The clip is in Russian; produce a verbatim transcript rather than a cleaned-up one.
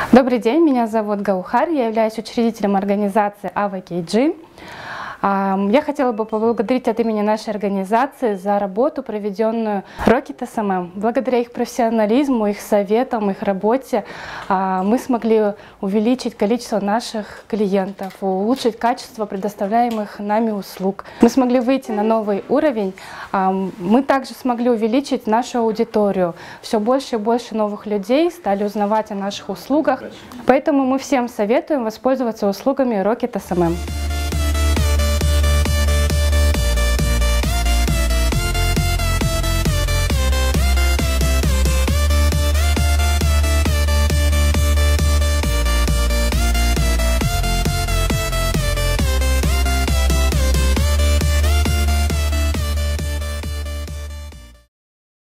Добрый день, меня зовут Гаухар, я являюсь учредителем организации эй ви кей джи. Я хотела бы поблагодарить от имени нашей организации за работу, проведенную Rocket эс эм эм. Благодаря их профессионализму, их советам, их работе мы смогли увеличить количество наших клиентов, улучшить качество предоставляемых нами услуг. Мы смогли выйти на новый уровень. Мы также смогли увеличить нашу аудиторию. Все больше и больше новых людей стали узнавать о наших услугах. Поэтому мы всем советуем воспользоваться услугами Rocket эс эм эм.